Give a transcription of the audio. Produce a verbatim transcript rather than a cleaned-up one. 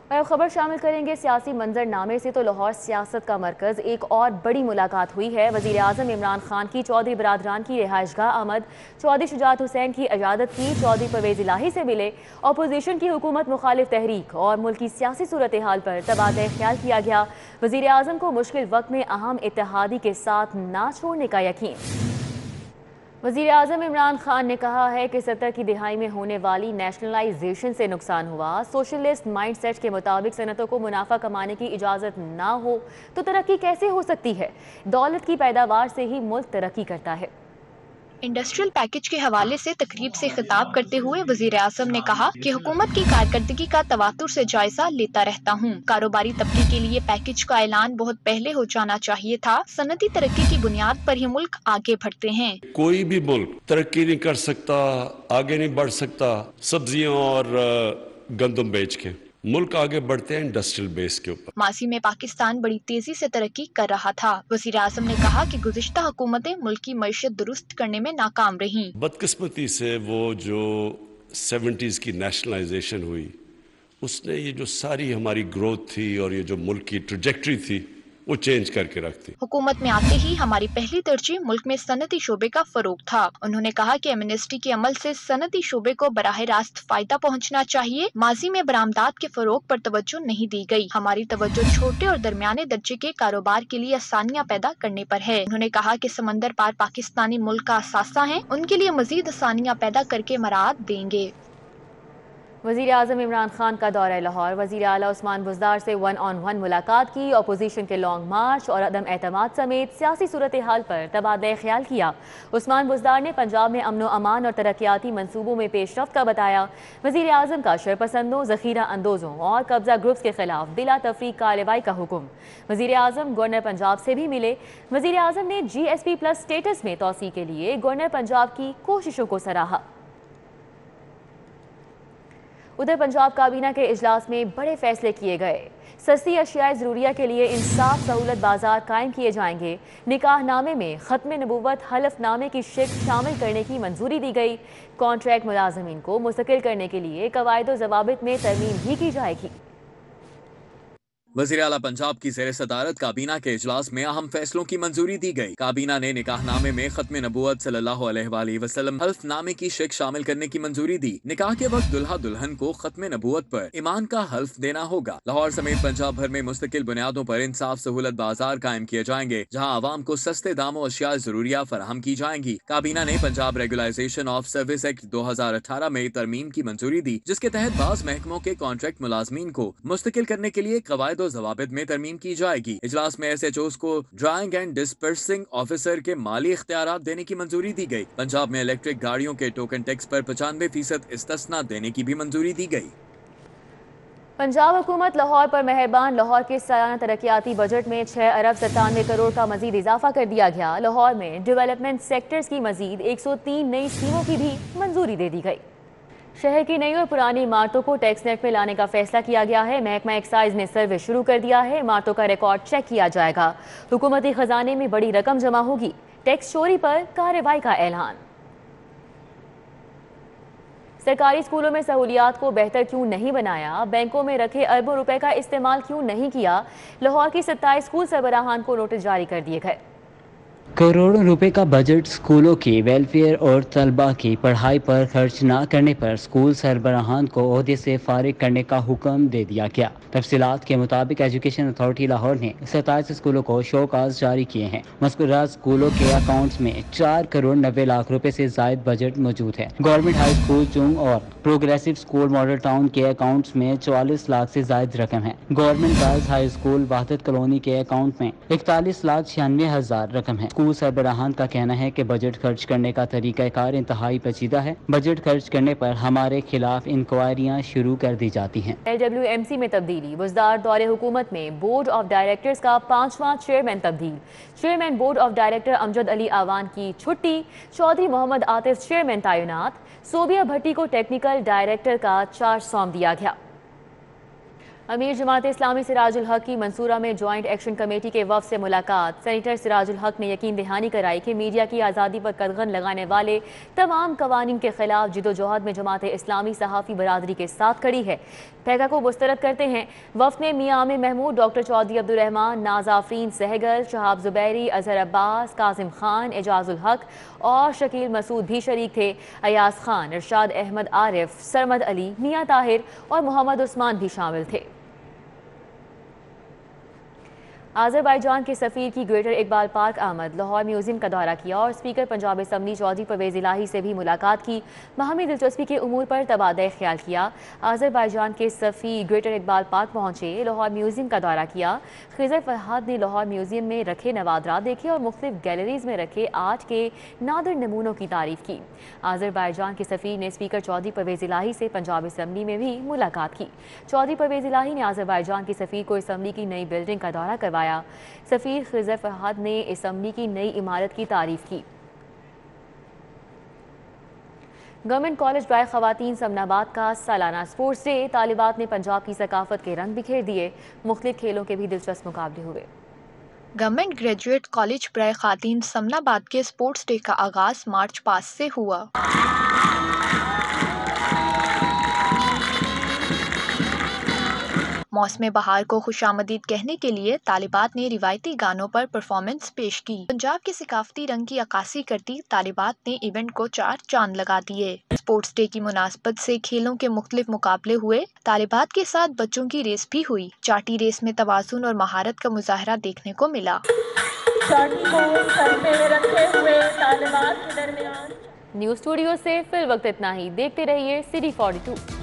اور اب خبر شامل کریں گے سیاسی منظر نامے سے تو لاہور سیاست کا مرکز ایک اور بڑی ملاقات ہوئی ہے۔ وزیر اعظم عمران خان کی چودھری برادران کی رہائش گاہ آمد، چودھری شجاعت حسین کی عیادت کی، چودھری پرویز الہی سے ملے، اپوزیشن کی حکومت مخالف تحریک اور ملکی سیاسی صورتحال پر تبادلہ خیال کیا گیا۔ وزیر اعظم کو مشکل وقت میں اہم اتحادی کے ساتھ نہ چھوڑنے کا یقین۔ وزیر اعظم عمران خان نے کہا ہے کہ ستر کی دہائی میں ہونے والی نیشنلائزیشن سے نقصان ہوا۔ سوشلسٹ مائنڈ سیٹ کے مطابق صنعتوں کو منافع کمانے کی اجازت نہ ہو تو ترقی کیسے ہو سکتی ہے؟ دولت کی پیداوار سے ہی ملک ترقی کرتا ہے۔ انڈسٹریل پیکج کے حوالے سے تقریب سے خطاب کرتے ہوئے وزیر اعظم نے کہا کہ حکومت کی کارکردگی کا تواتر سے جائزہ لیتا رہتا ہوں۔ کاروباری طبقے کے لیے پیکج کا اعلان بہت پہلے ہو جانا چاہیے تھا۔ صنعتی ترقی کی بنیاد پر ہی ملک آگے بڑھتے ہیں۔ کوئی بھی ملک ترقی نہیں کر سکتا، آگے نہیں بڑھ سکتا سبزیاں اور گندم بیچ کے۔ ملک آگے بڑھتے ہیں انڈسٹریل بیس کے اوپر۔ ماضی میں پاکستان بڑی تیزی سے ترقی کر رہا تھا۔ وزیر اعظم نے کہا کہ گزشتہ حکومتیں ملکی معیشت درست کرنے میں ناکام رہیں۔ بدقسمتی سے وہ جو سیونٹیز کی نیشنلائزیشن ہوئی، اس نے یہ جو ساری ہماری گروتھ تھی اور یہ جو ملک کی ٹریجیکٹری تھی وہ چینج کر کے رکھتی۔ حکومت میں آتے ہی ہماری پہلی ترجیح ملک میں صنعتی شعبے کا فروغ تھا۔ انہوں نے کہا کہ ایمنسٹی کے عمل سے صنعتی شعبے کو براہ راست فائدہ پہنچنا چاہیے۔ ماضی میں برآمدات کے فروغ پر توجہ نہیں دی گئی۔ ہماری توجہ چھوٹے اور درمیانے درجے کے کاروبار کے لیے آسانیاں پیدا کرنے پر ہے۔ انہوں نے کہا کہ سمندر پار پاکستانی ملک کا اثاثہ ہیں، ان کے لیے مزید آسانیاں پیدا کر کے مراعات دیں گے۔ وزیر اعظم عمران خان کا دورہ لاہور، وزیر اعلیٰ عثمان بزدار سے ون آن ون ملاقات کی، اپوزیشن کے لانگ مارچ اور عدم اعتماد سمیت سیاسی صورتحال پر تبادلہ خیال کیا۔ عثمان بزدار نے پنجاب میں امن و امان اور ترقیاتی منصوبوں میں پیش رفت کا بتایا۔ وزیر اعظم کا شرپسندوں، ذخیرہ اندوزوں اور قبضہ گروپس کے خلاف بلا تفریق کارروائی کا حکم۔ وزیر اعظم گورنر پنجاب سے بھی ملے۔ وزیر اعظم نے G S P plus status میں توسیع کے لیے گورنر پنجاب کی کوششوں کو سراہا۔ ادھر پنجاب کابینہ کے اجلاس میں بڑے فیصلے کیے گئے۔ سستی اشیاء ضروریہ کے لیے انصاف سہولت بازار قائم کیے جائیں گے۔ نکاح نامے میں ختم نبوت حلف نامے کی شکل شامل کرنے کی منظوری دی گئی۔ کانٹریکٹ ملازمین کو مستقل کرنے کے لیے قواعد و ضوابط میں ترمیم بھی کی جائے گی۔ وزیر اعلیٰ پنجاب کی زیر صدارت کابینہ کے اجلاس میں اہم فیصلوں کی منظوری دی گئی۔ کابینہ نے نکاح نامے میں ختم نبوت صلی اللہ علیہ وآلہ وسلم حلف نامے کی شک شامل کرنے کی منظوری دی۔ نکاح کے وقت دلہا دلہن کو ختم نبوت پر ایمان کا حلف دینا ہوگا۔ لاہور سمیت پنجاب بھر میں مستقل بنیادوں پر انصاف سہولت بازار قائم کیے جائیں گے، جہاں عوام کو سستے داموں اشیاء ضروریہ فراہم کی جائیں گی۔ کابینہ نے Punjab regularisation of service act دو ہزار اٹھارہ میں ترمیم کی منظوری دی، جس کے تحت بعض محکموں کے کانٹریکٹ ملازمین کو مستقل کرنے کے لیے قواعد و ضوابط میں ترمیم کی جائے گی۔ اجلاس میں ایس ایچ اوز کو ڈرائنگ اینڈ ڈسپرسنگ آفیسر کے مالی اختیارات دینے کی منظوری دی گئی۔ پنجاب میں الیکٹرک گاڑیوں کے ٹوکن ٹیکس پر پچانوے فیصد استثنا دینے کی بھی منظوری دی گئی۔ پنجاب حکومت لاہور پر مہربان، لاہور کے سالانہ ترقیاتی بجٹ میں چھ ارب ستانوے کروڑ کا مزید اضافہ کر دیا گیا۔ لاہور میں ڈیولپمنٹ سیکٹرز کی مزید ایک سو تین نئی اسکیموں کی بھی منظوری دے دی گئی۔ شہر کی نئی اور پرانی عمارتوں کو ٹیکس نیٹ میں لانے کا فیصلہ کیا گیا ہے۔ محکمہ ایکسائز نے سروے شروع کر دیا ہے۔ عمارتوں کا ریکارڈ چیک کیا جائے گا۔ حکومتی خزانے میں بڑی رقم جمع ہوگی۔ ٹیکس چوری پر کارروائی کا اعلان۔ سرکاری اسکولوں میں سہولیات کو بہتر کیوں نہیں بنایا؟ بینکوں میں رکھے اربوں روپے کا استعمال کیوں نہیں کیا؟ لاہور کی ستائیس اسکول سربراہان کو نوٹس جاری کر دیے گئے۔ کروڑوں روپے کا بجٹ اسکولوں کی ویلفیئر اور طلباء کی پڑھائی پر خرچ نہ کرنے پر اسکول سربراہان کو عہدے سے فارغ کرنے کا حکم دے دیا گیا۔ تفصیلات کے مطابق ایجوکیشن اتھارٹی لاہور نے ستائیس اسکولوں کو شو کاز جاری کیے ہیں۔ مذکورہ اسکولوں کے اکاؤنٹس میں چار کروڑ نوے لاکھ روپے سے زائد بجٹ موجود ہے۔ گورنمنٹ ہائی اسکول چنگ اور پروگریسو اسکول ماڈل ٹاؤن کے اکاؤنٹس میں چوالیس لاکھ سے زائد رقم ہے۔ Government girls high school Wahdat colony کے اکاؤنٹ میں اکتالیس لاکھ چھیانوے ہزار رقم ہے۔ اسکول سربراہان کا کہنا ہے کہ بجٹ خرچ کرنے کا طریقہ کار انتہائی پیچیدہ ہے۔ بجٹ خرچ کرنے پر ہمارے خلاف انکوائریاں شروع کر دی جاتی ہیں۔ ایل ڈبلیو ایم سی میں تبدیلی، بزدار دور حکومت میں بورڈ آف ڈائریکٹرز کا پانچواں چیئرمین تبدیل۔ Chairman board of director Amjad Ali Awan کی چھٹی، چودھری محمد عاطف چیئرمین تعینات۔ صوبیہ بھٹی کو ٹیکنیکل ڈائریکٹر کا چارج سونپ دیا گیا۔ امیر جماعت اسلامی سراج الحق کی منصورہ میں جوائنٹ ایکشن کمیٹی کے وفد سے ملاقات۔ سینیٹر سراج الحق نے یقین دہانی کرائی کہ میڈیا کی آزادی پر قدغن لگانے والے تمام قوانین کے خلاف جدوجہد میں جماعت اسلامی صحافی برادری کے ساتھ کھڑی ہے۔ پیگا کو مسترد کرتے ہیں وفد میں میاں عامر محمود، ڈاکٹر چودھری عبدالرحمان، ناز آفرین سہگل، شہاب زبیری، اظہر عباس، قاسم خان، اعجاز الحق اور شکیل مسعود بھی شریک تھے۔ ایاز خان، ارشاد احمد عارف، سرمد علی، میاں طاہر اور محمد عثمان بھی شامل تھے۔ آذربائیجان کے سفیر کی گریٹر اقبال پارک آمد، لاہور میوزیم کا دورہ کیا اور اسپیکر پنجاب اسمبلی چودھری پرویز الہی سے بھی ملاقات کی۔ باہمی دلچسپی کے امور پر تبادلہ خیال کیا۔ آذربائیجان کے سفیر گریٹر اقبال پارک پہنچے، لاہور میوزیم کا دورہ کیا۔ خضر فرحاد نے لاہور میوزیم میں رکھے نوادرات دیکھے اور مختلف گیلریز میں رکھے آرٹ کے نادر نمونوں کی تعریف کی۔ آذربائیجان کے سفیر نے اسپیکر چودھری پرویز الہی سے پنجاب اسمبلی میں بھی ملاقات کی۔ چودھری پرویز الہی نے آذربائیجان کے سفیر کو اسمبلی کی نئی بلڈنگ کا دورہ کروایا۔ سفیر خضر فرحاد نے اسمبلی کی نئی عمارت کی تعریف کی۔ گورنمنٹ کالج برائے خواتین سمن آباد کا سالانہ سپورٹس ڈے، طالبات نے پنجاب کی ثقافت کے رنگ بکھیر دیے، مختلف کھیلوں کے بھی دلچسپ مقابلے ہوئے۔ گورنمنٹ گریجویٹ کالج برائے خواتین سمن آباد کے سپورٹس ڈے کا آغاز مارچ پاسٹ سے ہوا۔ موسم بہار کو خوش آمدید کہنے کے لیے طالبات نے روایتی گانوں پر پرفارمنس پیش کی۔ پنجاب کے ثقافتی رنگ کی عکاسی کرتی طالبات نے ایونٹ کو چار چاند لگا دیے۔ اسپورٹس ڈے کی مناسبت سے کھیلوں کے مختلف مقابلے ہوئے، طالبات کے ساتھ بچوں کی ریس بھی ہوئی۔ چاٹی ریس میں توازن اور مہارت کا مظاہرہ دیکھنے کو ملا۔ چاٹی کو سر پہ رکھے ہوئے طالبات کے درمیان۔ نیوز اسٹوڈیو سے فی الوقت اتنا ہی، دیکھتے رہیے سی ڈی فورٹی ٹو۔